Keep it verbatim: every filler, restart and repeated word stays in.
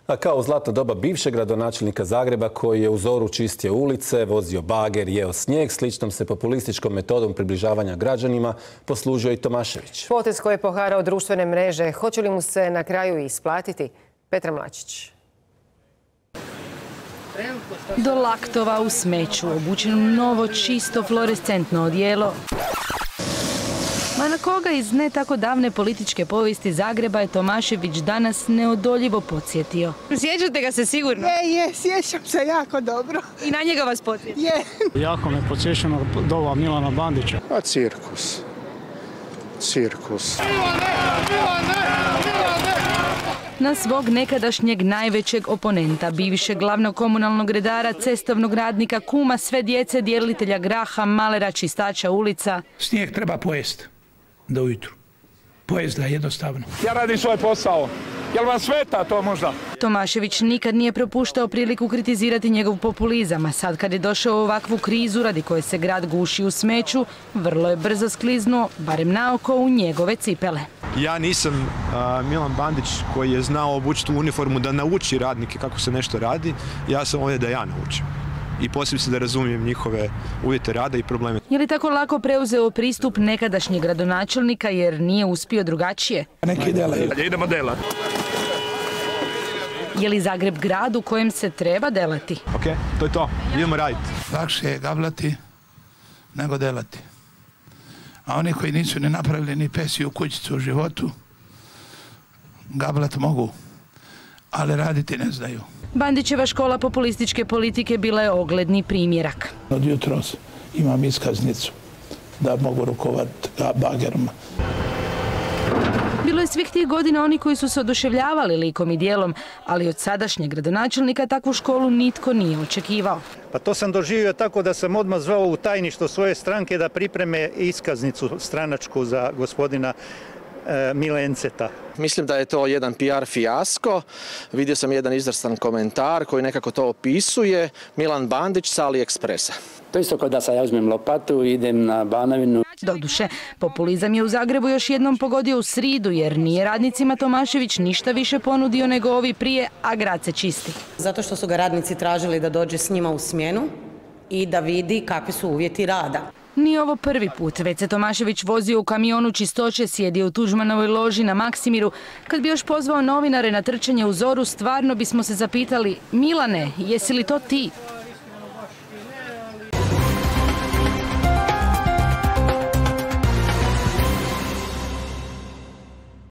A kao u zlatno doba bivšeg gradonačelnika Zagreba koji je u zoru čistio ulice, vozio bager, jeo snijeg, sličnom se populističkom metodom približavanja građanima poslužio i Tomašević. Potez koji je poharao društvene mreže, hoće li mu se na kraju isplatiti? Petra Mlačić. Do laktova u smeću, obučen u novo, čisto, fluorescentno odijelo. Ma na koga iz ne tako davne političke povijesti Zagreba je Tomašević danas neodoljivo podsjetio. Sjećate ga se sigurno? Je, je, sjećam se jako dobro. I na njega vas podsjeti? Je. Jako me podsjeća na doba Milana Bandića. A cirkus. Cirkus. Na svog nekadašnjeg najvećeg oponenta, bivšeg glavnog komunalnog redara, cestovnog radnika, kuma sve djece, djelitelja graha, malera, čistača ulica. Snijeg treba pojest do ujutru. Pojest ga jednostavno. Ja radim svoj posao. Jel vam sveta to možda? Tomašević nikad nije propuštao priliku kritizirati njegov populizam, a sad kad je došao u ovakvu krizu radi koje se grad guši u smeću, vrlo je brzo skliznuo, barem naoko, u njegove cipele. Ja nisam uh, Milan Bandić koji je znao obučiti u uniformu da nauči radnike kako se nešto radi. Ja sam ovdje da ja naučim. I posebice da razumijem njihove uvjete rada i probleme. Je li tako lako preuzeo pristup nekadašnjeg gradonačelnika jer nije uspio drugačije? Neki delaju. Idemo delat. Je li Zagreb grad u kojem se treba delati? Ok, to je to. Idemo raditi. Lakše je gablati nego delati. A oni koji nisu ni napravili ni pesiju kućicu u životu, gablat mogu, ali raditi ne znaju. Bandićeva škola populističke politike bila je ogledni primjerak. Od jutros imam iskaznicu da mogu rukovati bagerom. Bilo je svih tih godina oni koji su se oduševljavali likom i dijelom, ali od sadašnjeg gradonačelnika takvu školu nitko nije očekivao. Pa to sam doživio tako da sam odmah zvao u tajništvo svoje stranke da pripreme iskaznicu stranačku za gospodina e, Milenceta. Mislim da je to jedan P R fijasko. Vidio sam jedan izvrstan komentar koji nekako to opisuje. Milan Bandić sa AliExpressa. To isto kao da sad ja uzmem lopatu i idem na Banovinu. Doduše, populizam je u Zagrebu još jednom pogodio u sridu jer nije radnicima Tomašević ništa više ponudio nego ovi prije, a grad se čisti. Zato što su ga radnici tražili da dođe s njima u smjenu i da vidi kakvi su uvjeti rada. Nije ovo prvi put, već se Tomašević vozio u kamionu čistoće, sjedio u Tuđmanovoj loži na Maksimiru. Kad bi još pozvao novinare na trčanje u zoru, stvarno bismo se zapitali: Milane, jesi li to ti?